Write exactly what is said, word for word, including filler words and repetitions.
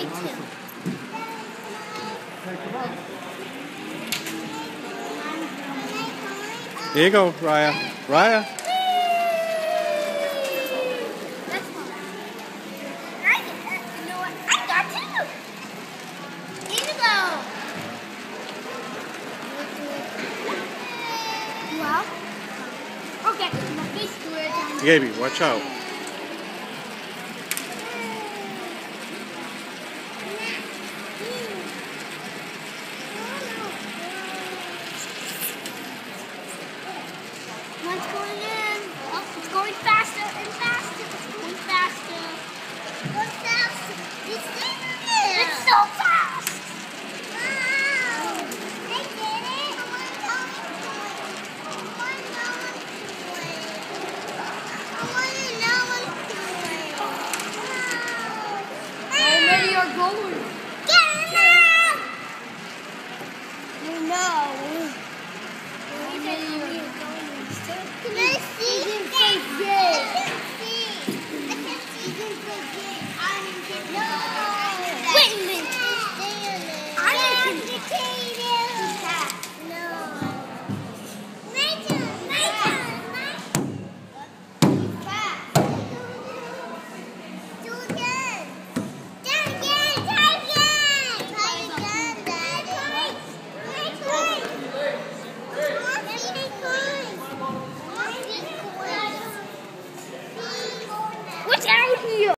too. Here you go, Raya. Raya. That's fine. I get that. You know what? I got two. Here you go. Wow. Okay, my face to it. Gaby, watch out. One's going in. Oh, it's going faster and faster. It's going faster. Going faster. It's in there. It's so fast. Wow. I did it. I want to know what's going on. I want to know what's going on. Wow. How many are going? Get in there.